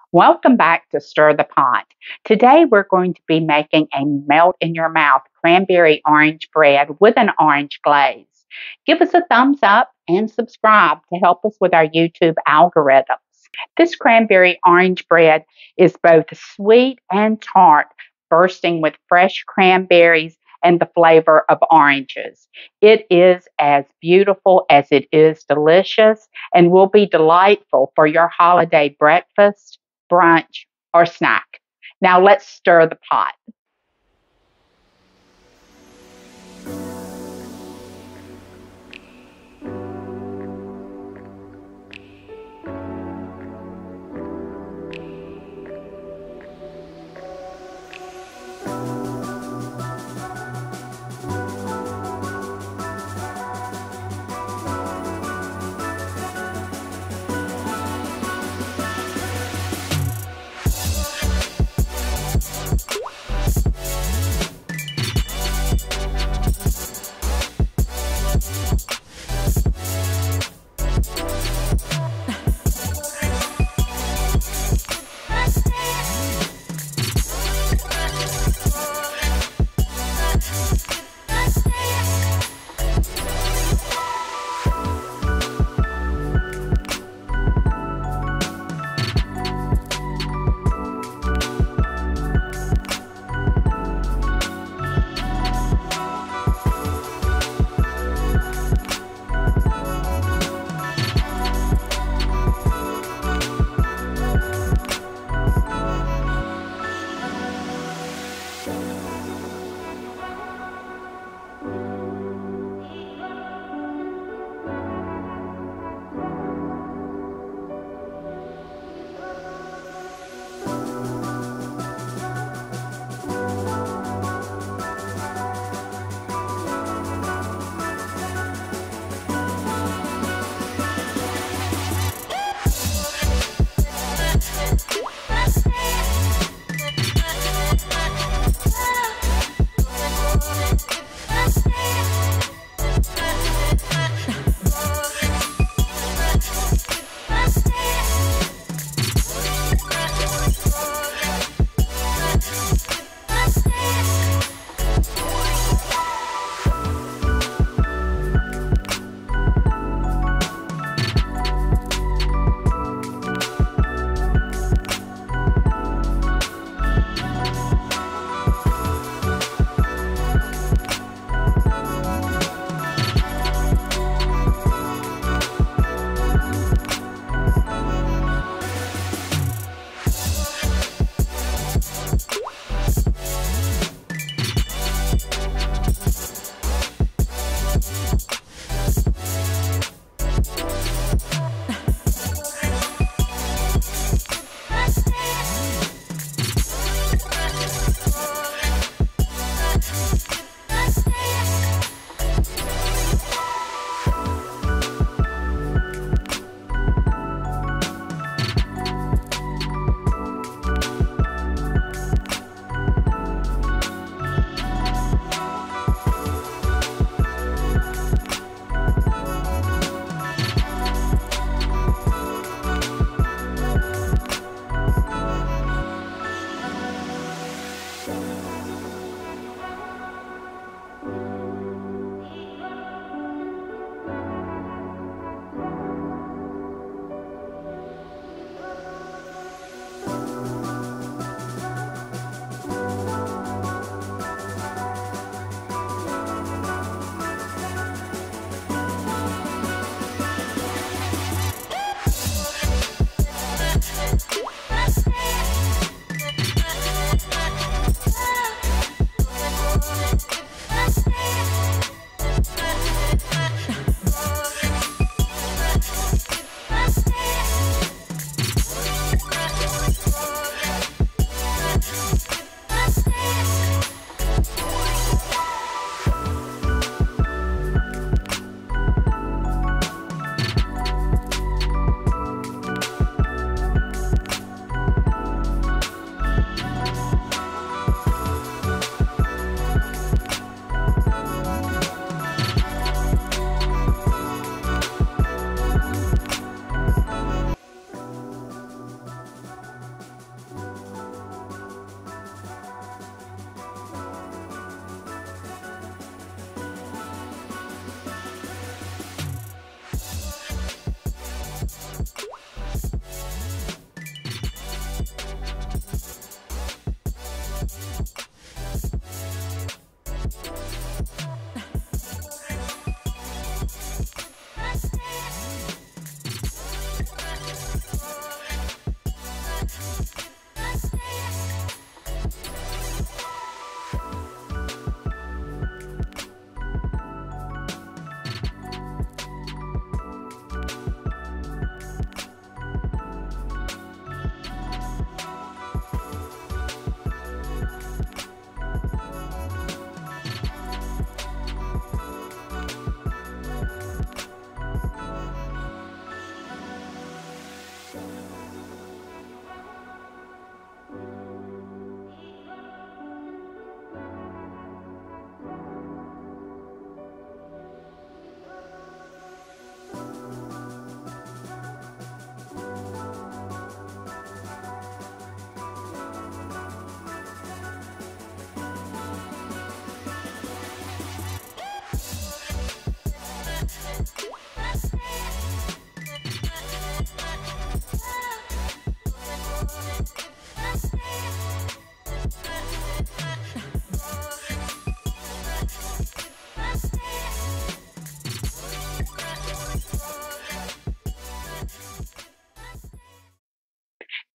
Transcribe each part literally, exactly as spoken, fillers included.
Welcome back to Stir the Pot. Today we're going to be making a melt-in-your-mouth cranberry orange bread with an orange glaze. Give us a thumbs up and subscribe to help us with our YouTube algorithms. This cranberry orange bread is both sweet and tart, bursting with fresh cranberries and the flavor of oranges. It is as beautiful as it is delicious and will be delightful for your holiday breakfast, brunch, or snack. Now let's stir the pot.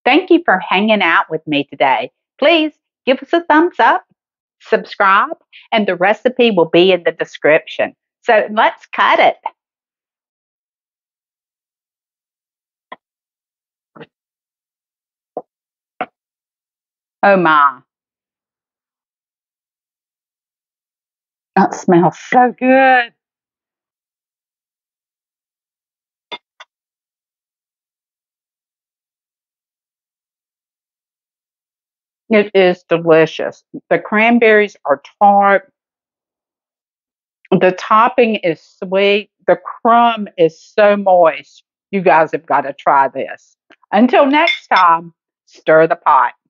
Thank you for hanging out with me today. Please give us a thumbs up, subscribe, and the recipe will be in the description. So let's cut it. Oh my, that smells so good. It is delicious. The cranberries are tart. The topping is sweet. The crumb is so moist. You guys have got to try this. Until next time, stir the pot.